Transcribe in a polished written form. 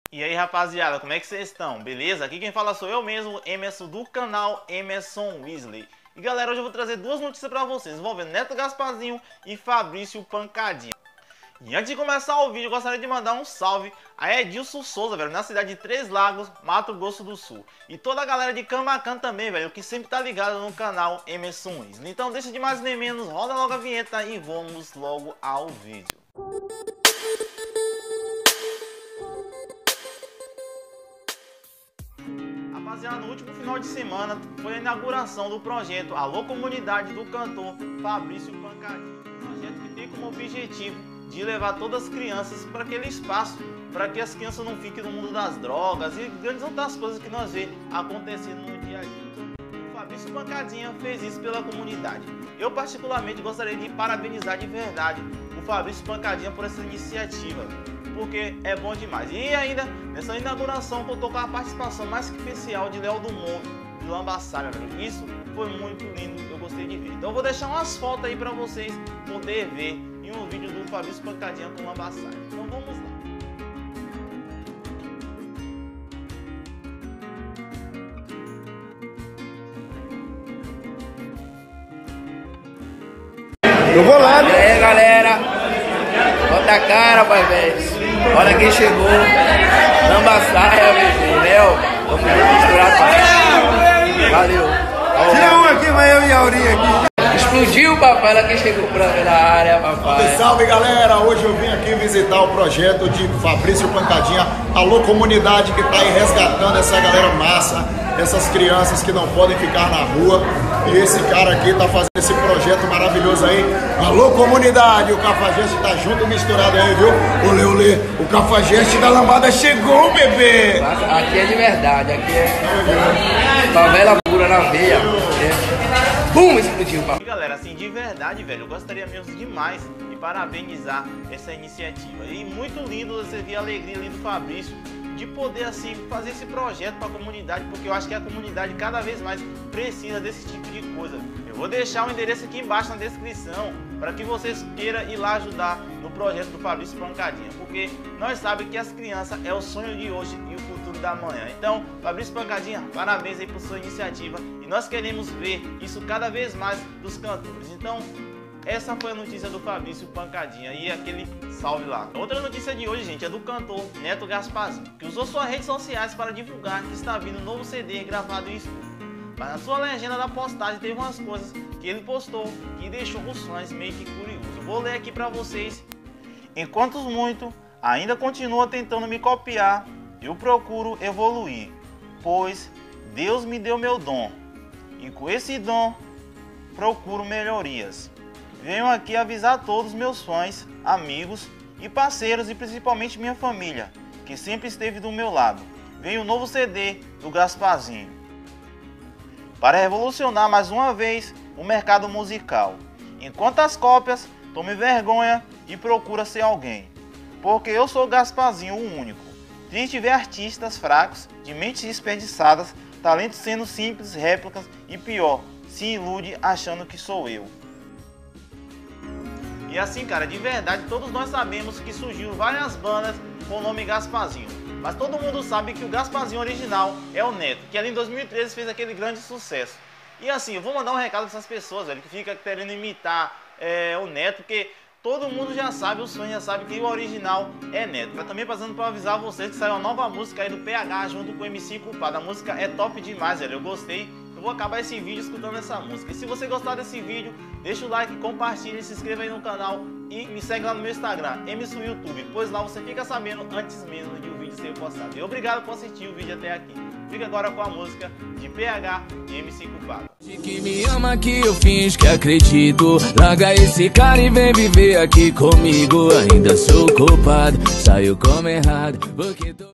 E aí, rapaziada, como é que vocês estão? Beleza? Aqui quem fala sou eu mesmo, Emerson, do canal Emerson Weasley. E galera, hoje eu vou trazer duas notícias pra vocês envolvendo Neto Gasparzinho e Fabrício Pancadinha. E antes de começar o vídeo, eu gostaria de mandar um salve a Edilson Souza, velho, na cidade de Três Lagos, Mato Grosso do Sul. E toda a galera de Camacan também, velho, que sempre tá ligado no canal Emerson Weasley. Então deixa de mais nem menos, roda logo a vinheta e vamos logo ao vídeo. Rapaziada, no último final de semana foi a inauguração do projeto Alô Comunidade do cantor Fabrício Pancadinha. Um projeto que tem como objetivo de levar todas as crianças para aquele espaço, para que as crianças não fiquem no mundo das drogas e grandes outras coisas que nós vemos acontecendo no dia a dia. O Fabrício Pancadinha fez isso pela comunidade. Eu particularmente gostaria de parabenizar de verdade o Fabrício Pancadinha por essa iniciativa, porque é bom demais. E ainda, nessa inauguração, contou com a participação mais que especial de Léo do Mundo, de Lambaçara, velho. Isso foi muito lindo, eu gostei de ver. Então eu vou deixar umas fotos aí pra vocês poderem ver em um vídeo do Fabrício Pancadinha com Lambaçara. Então vamos lá. Eu vou lá, E aí, galera, bota a cara, pai, velho. Olha quem chegou. Lambaçara, bebê. Léo, vamos misturar, pai. Valeu. Tira um aqui, vai eu e a Aurinha aqui. Explodiu, papai. Olha quem chegou pra ver na área, papai. Salve, galera, hoje eu vim aqui visitar o projeto de Fabrício Pancadinha, Alô Comunidade, que tá aí resgatando essa galera massa, essas crianças que não podem ficar na rua. E esse cara aqui tá fazendo esse projeto maravilhoso aí. Alô Comunidade, o Cafajeste tá junto, misturado aí, viu? Olê, olê, o Cafajeste da Lambada chegou, bebê! Aqui é de verdade, aqui é favela pura na veia. Bum, explodiu, papai. E galera, assim, de verdade, velho, eu gostaria mesmo demais de parabenizar essa iniciativa. E muito lindo você ver a alegria ali do Fabrício de poder, assim, fazer esse projeto para a comunidade, porque eu acho que a comunidade cada vez mais precisa desse tipo de coisa. Eu vou deixar o endereço aqui embaixo na descrição para que vocês queiram ir lá ajudar no projeto do Fabrício Pancadinha, porque nós sabemos que as crianças é o sonho de hoje e o futuro da manhã. Então, Fabrício Pancadinha, parabéns aí por sua iniciativa e nós queremos ver isso cada vez mais dos cantores. Então, essa foi a notícia do Fabrício Pancadinha e aquele salve lá. Outra notícia de hoje, gente, é do cantor Neto Gasparzinho, que usou suas redes sociais para divulgar que está vindo um novo CD gravado em estúdio. Mas na sua legenda da postagem teve umas coisas que ele postou que deixou os fãs meio que curiosos. Vou ler aqui para vocês. Enquanto muito ainda continua tentando me copiar, eu procuro evoluir, pois Deus me deu meu dom e com esse dom procuro melhorias. Venho aqui avisar todos meus fãs, amigos e parceiros e principalmente minha família, que sempre esteve do meu lado. Vem um novo CD do Gasparzinho para revolucionar mais uma vez o mercado musical. Enquanto as cópias, tome vergonha e procura ser alguém. Porque eu sou o Gasparzinho, o único. Triste ver artistas fracos, de mentes desperdiçadas, talentos sendo simples réplicas e pior, se ilude achando que sou eu. E assim, cara, de verdade, todos nós sabemos que surgiram várias bandas com o nome Gasparzinho. Mas todo mundo sabe que o Gasparzinho original é o Neto, que ali em 2013 fez aquele grande sucesso. E assim, eu vou mandar um recado para essas pessoas, velho, que fica querendo imitar o Neto, porque todo mundo já sabe, os fãs já sabem que o original é Neto. Mas também passando para avisar vocês que saiu uma nova música aí do PH junto com o MC Culpado. A música é top demais, velho, eu gostei. Eu vou acabar esse vídeo escutando essa música. E se você gostar desse vídeo, deixa o like, compartilha, se inscreva aí no canal e me segue lá no meu Instagram, Emerson YouTube, pois lá você fica sabendo antes mesmo de o vídeo ser postado. E obrigado por assistir o vídeo até aqui. Fica agora com a música de PH e MC Culpado. Que me ama, que eu finge que acredito. Larga esse cara e vem viver aqui comigo. Ainda sou culpado, saiu como errado porque